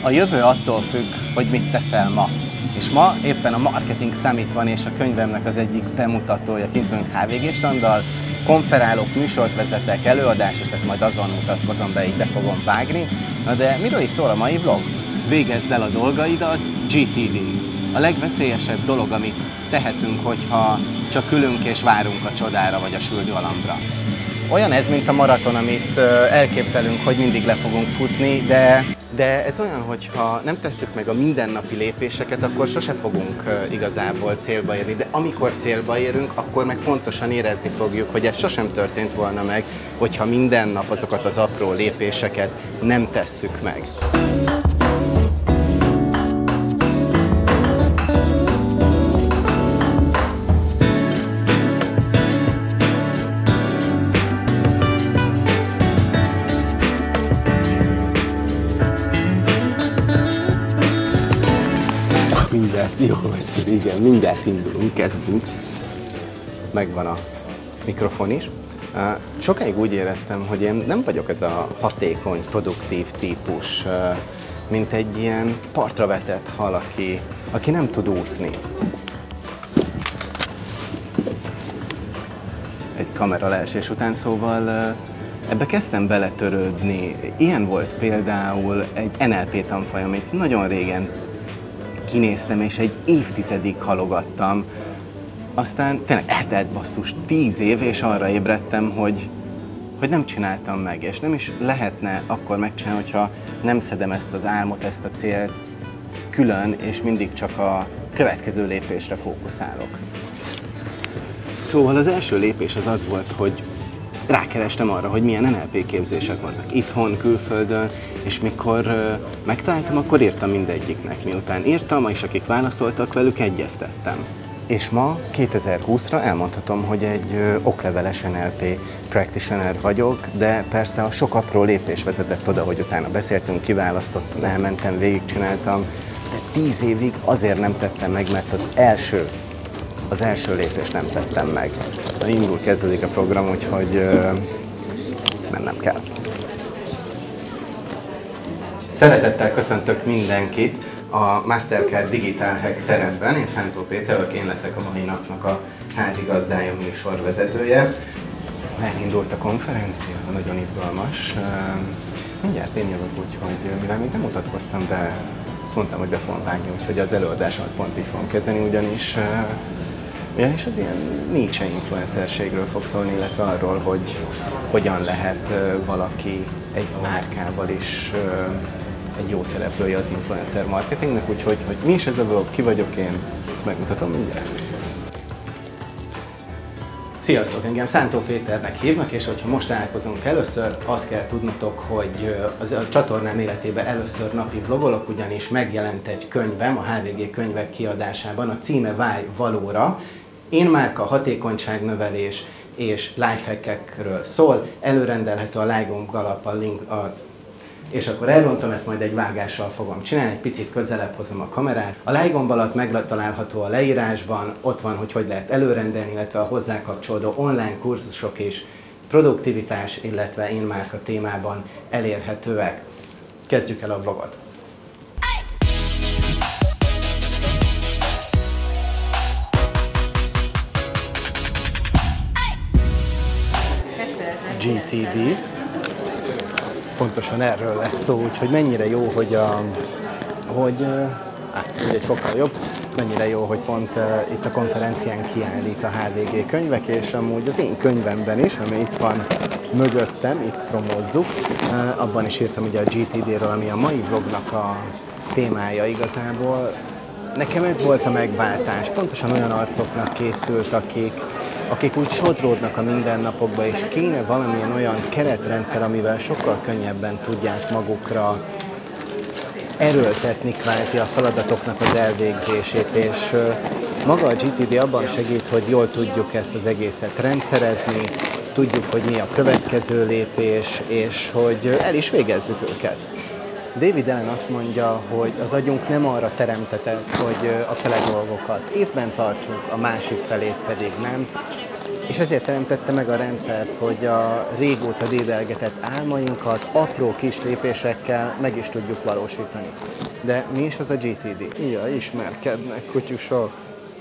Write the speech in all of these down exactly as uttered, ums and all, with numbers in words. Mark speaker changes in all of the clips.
Speaker 1: A jövő attól függ, hogy mit teszel ma. És ma éppen a Marketing Summit van, és a könyvemnek az egyik bemutatója, kint vagyunk há vé gé standal, konferálok, műsort vezetek, előadás, és ezt majd azon mutatkozom be, így be fogom vágni. Na de miről is szól a mai vlog? Végezd el a dolgaidat, gé té vé. A legveszélyesebb dolog, amit tehetünk, hogyha csak ülünk és várunk a csodára vagy a sült galambra. Olyan ez, mint a maraton, amit elképzelünk, hogy mindig le fogunk futni, de, de ez olyan, hogyha nem tesszük meg a mindennapi lépéseket, akkor sose fogunk igazából célba érni. De amikor célba érünk, akkor meg pontosan érezni fogjuk, hogy ez sosem történt volna meg, hogyha minden nap azokat az apró lépéseket nem tesszük meg. Mindjárt, jó lesz, igen, mindjárt indulunk, kezdünk. Megvan a mikrofon is. Sokáig úgy éreztem, hogy én nem vagyok ez a hatékony, produktív típus, mint egy ilyen partra vetett hal, aki, aki nem tud úszni. Egy kamera leesés után, szóval ebbe kezdtem beletörődni. Ilyen volt például egy en el pé tanfolyam, amit nagyon régen kinéztem, és egy évtizedig halogattam. Aztán tényleg eltelt basszus tíz év, és arra ébredtem, hogy, hogy nem csináltam meg, és nem is lehetne akkor megcsinálni, hogyha nem szedem ezt az álmot, ezt a célt külön, és mindig csak a következő lépésre fókuszálok. Szóval az első lépés az az volt, hogy rákerestem arra, hogy milyen en el pé képzések vannak itthon, külföldön, és mikor uh, megtaláltam, akkor írtam mindegyiknek. Miután írtam, és akik válaszoltak, velük egyeztettem. És ma, kétezer-húszra elmondhatom, hogy egy uh, okleveles en el pé practitioner vagyok, de persze a sok apró lépés vezetett oda, hogy utána beszéltünk, kiválasztottam, elmentem, végigcsináltam, de tíz évig azért nem tettem meg, mert az első Az első lépést nem tettem meg. Indul, kezdődik a program, úgyhogy uh, mennem kell. Szeretettel köszöntök mindenkit a Mastercard Digital Hack teremben. Én Szántó Péter vagyok, én leszek a mai napnak a házigazdája, műsorvezetője. Elindult a konferencia, nagyon izgalmas. Uh, mindjárt én jövök, úgyhogy mivel még nem mutatkoztam, de azt mondtam, hogy be fogom vágni, úgyhogy az előadásomat pont így fogom kezdeni, ugyanis uh, Ugyanis az ilyen Nietzsche influencerségről fog szólni, illetve arról, hogy hogyan lehet uh, valaki egy márkával is uh, egy jó szereplője az influencer marketingnek, úgyhogy hogy mi is ez a vlog, ki vagyok én, ezt megmutatom mindjárt. Sziasztok, engem Szántó Péternek hívnak, és hogyha most találkozunk először, azt kell tudnotok, hogy az a csatornám életében először napi vlogolok, ugyanis megjelent egy könyvem a há vé gé könyvek kiadásában, a címe Válj valóra. Én márka, hatékonyságnövelés és lifehackekről szól, előrendelhető a like-gomb alatt a link, a és akkor elrontom, ezt majd egy vágással fogom csinálni, egy picit közelebb hozom a kamerát. A like-gomb alatt megtalálható a leírásban, ott van, hogy hogy lehet előrendelni, illetve a hozzá kapcsolódó online kurzusok és produktivitás, illetve én márka témában elérhetőek. Kezdjük el a vlogot. gé té dé. Pontosan erről lesz szó, úgyhogy mennyire jó, hogy, a, hogy á, egy fokkal jobb, mennyire jó, hogy pont uh, itt a konferencián kiállít a há vé gé könyvek, és amúgy az én könyvemben is, ami itt van mögöttem, itt promózzuk, uh, abban is írtam ugye a gé té dé-ről, ami a mai vlognak a témája igazából. Nekem ez volt a megváltás, pontosan olyan arcoknak készült, akik akik úgy sodródnak a mindennapokba, és kéne valamilyen olyan keretrendszer, amivel sokkal könnyebben tudják magukra erőltetni kvázi a feladatoknak az elvégzését, és maga a gé té dé abban segít, hogy jól tudjuk ezt az egészet rendszerezni, tudjuk, hogy mi a következő lépés, és hogy el is végezzük őket. David Allen azt mondja, hogy az agyunk nem arra teremtetett, hogy a fele dolgokat észben tartsunk, a másik felét pedig nem. És ezért teremtette meg a rendszert, hogy a régóta dédelgetett álmainkat apró kis lépésekkel meg is tudjuk valósítani. De mi is az a gé té dé?
Speaker 2: Ja, ismerkednek, kutyusok.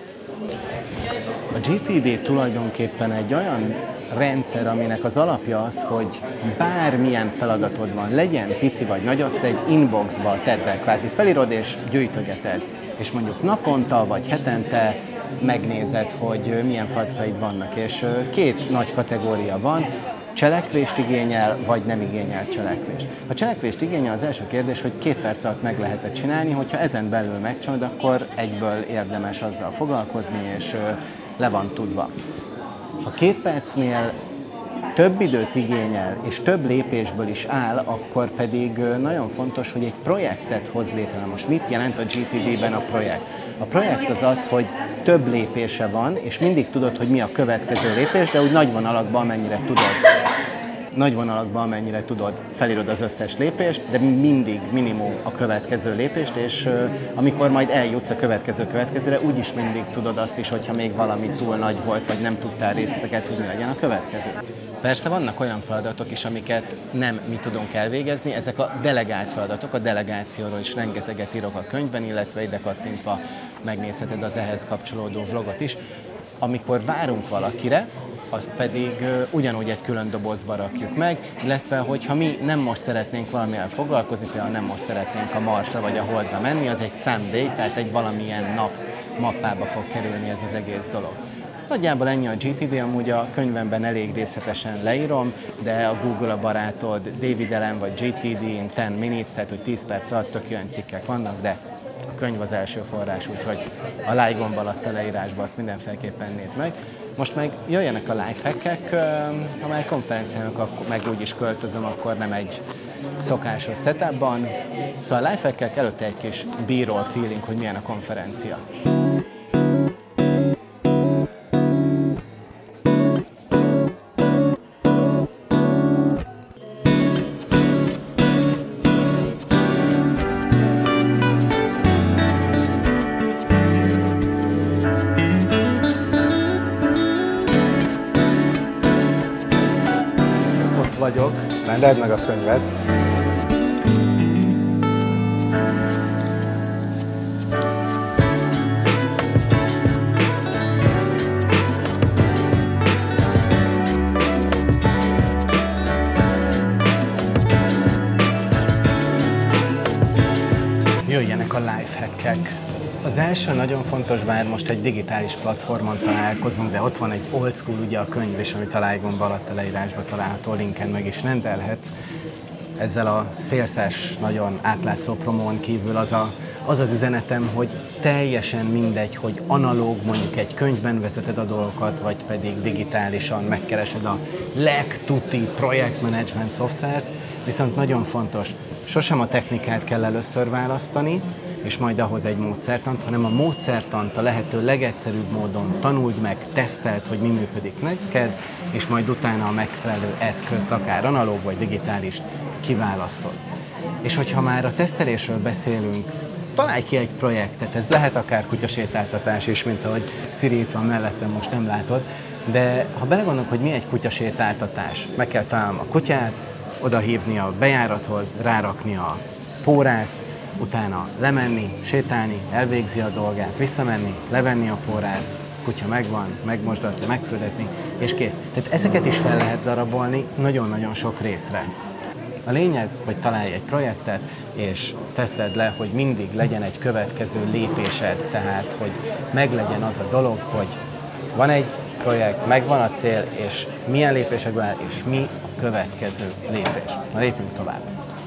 Speaker 1: A gé té dé tulajdonképpen egy olyan rendszer, aminek az alapja az, hogy bármilyen feladatod van, legyen pici vagy nagy, azt egy inboxba tedd be, kvázi felírod és gyűjtögeted. És mondjuk naponta vagy hetente megnézed, hogy milyen feladataid vannak. És két nagy kategória van, cselekvést igényel, vagy nem igényel cselekvést. A cselekvést igényel, az első kérdés, hogy két perc alatt meg lehet csinálni, hogyha ezen belül megcsinálod, akkor egyből érdemes azzal foglalkozni, és le van tudva. Ha két percnél több időt igényel, és több lépésből is áll, akkor pedig nagyon fontos, hogy egy projektet hoz létre. Most mit jelent a gé té dé-ben a projekt? A projekt az az, hogy több lépése van, és mindig tudod, hogy mi a következő lépés, de úgy nagy vonalakban, amennyire tudod. Nagy vonalakban, amennyire tudod, felírod az összes lépést, de mindig minimum a következő lépést, és uh, amikor majd eljutsz a következő következőre, úgyis mindig tudod azt is, hogyha még valami túl nagy volt, vagy nem tudtál részleteket, hogy mi legyen a következő. Persze vannak olyan feladatok is, amiket nem mi tudunk elvégezni, ezek a delegált feladatok, a delegációról is rengeteget írok a könyvben, illetve ide kattintva megnézheted az ehhez kapcsolódó vlogot is. Amikor várunk valakire, azt pedig uh, ugyanúgy egy külön dobozba rakjuk meg, illetve hogyha mi nem most szeretnénk valamivel foglalkozni, például nem most szeretnénk a Marsra vagy a Holdra menni, az egy someday, tehát egy valamilyen nap mappába fog kerülni ez az egész dolog. Nagyjából ennyi a gé té dé, amúgy a könyvemben elég részletesen leírom, de a Google a barátod, David Allen vagy gé té dé in ten minutes, tehát hogy tíz perc alatt tök olyan cikkek vannak, de a könyv az első forrás, úgyhogy a like gomb alatt a leírásban azt mindenféleképpen nézd meg. Most meg jöjjenek a lifehackek, ha már konferenciának meg úgy is költözöm, akkor nem egy szokásos setupban. Szóval a lifehackek előtte egy kis b-roll feeling, hogy milyen a konferencia.
Speaker 2: Vagyok, rendeld meg a könyved.
Speaker 1: Jöjjenek a lifehackek. Az első nagyon fontos, bár most egy digitális platformon találkozunk, de ott van egy old school, ugye a könyv is, amit a like gomb alatt a leírásba található linken meg is rendelhetsz. Ezzel a szélszes, nagyon átlátszó promón kívül az, a, az az üzenetem, hogy teljesen mindegy, hogy analóg, mondjuk egy könyvben vezeted a dolgokat, vagy pedig digitálisan megkeresed a legtuti projektmenedzsment szoftvert, viszont nagyon fontos, sosem a technikát kell először választani, és majd ahhoz egy módszertant, hanem a módszertant a lehető legegyszerűbb módon tanuld meg, teszteld, hogy mi működik neked, és majd utána a megfelelő eszközt, akár analóg vagy digitális, kiválasztod. És hogyha már a tesztelésről beszélünk, találj ki egy projektet, ez lehet akár kutyasétáltatás is, mint ahogy Siri itt van mellettem, most nem látod, de ha belegondolok, hogy mi egy kutyasétáltatás, meg kell találnom a kutyát, oda hívni a bejárathoz, rárakni a pórázt, utána lemenni, sétálni, elvégzi a dolgát, visszamenni, levenni a pórázt, kutya megvan, megmosdatni, megfürdetni, és kész. Tehát ezeket is fel lehet darabolni nagyon-nagyon sok részre. A lényeg, hogy találj egy projektet, és teszteld le, hogy mindig legyen egy következő lépésed, tehát hogy meglegyen az a dolog, hogy van egy projekt, megvan a cél, és milyen lépésekben áll, és mi a következő lépés. Na lépjünk tovább.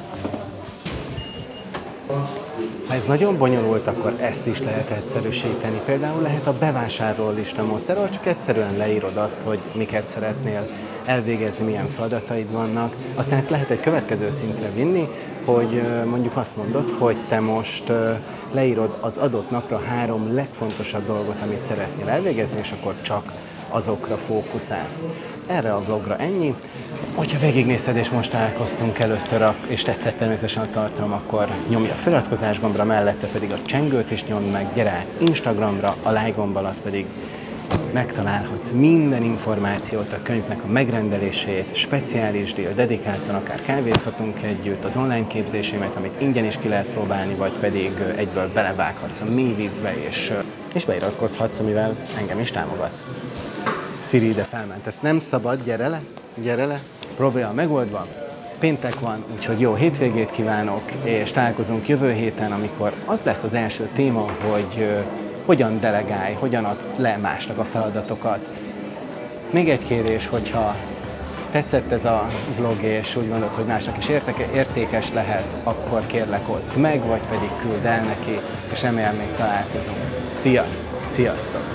Speaker 1: Ha ez nagyon bonyolult, akkor ezt is lehet egyszerűsíteni. Például lehet a bevásárlólista módszer, ahol csak egyszerűen leírod azt, hogy miket szeretnél elvégezni, milyen feladataid vannak. Aztán ezt lehet egy következő szintre vinni, hogy mondjuk azt mondod, hogy te most leírod az adott napra három legfontosabb dolgot, amit szeretnél elvégezni, és akkor csak azokra fókuszálsz. Erre a vlogra ennyi. Hogyha végignézted és most találkoztunk először, és tetszett természetesen a tartalom, akkor nyomj a feliratkozás gombra, mellette pedig a csengőt is nyomd meg, gyere át Instagramra, a like gomb alatt pedig megtalálhatsz minden információt a könyvnek a megrendelését, speciális díl, dedikáltan akár kávézhatunk együtt, az online képzésémet, amit ingyen is ki lehet próbálni, vagy pedig egyből belevághatsz a mély vízbe, és, és beiratkozhatsz, amivel engem is támogatsz. Sziri ide felment, ezt nem szabad, gyere le, gyere le, probléma megoldva. Péntek van, úgyhogy jó hétvégét kívánok, és találkozunk jövő héten, amikor az lesz az első téma, hogy uh, hogyan delegálj, hogyan add le másnak a feladatokat. Még egy kérés, hogyha tetszett ez a vlog, és úgy gondolod, hogy másnak is értékes lehet, akkor kérlek oszd meg, vagy pedig küld el neki, és remélem még találkozunk. Szia! Sziasztok!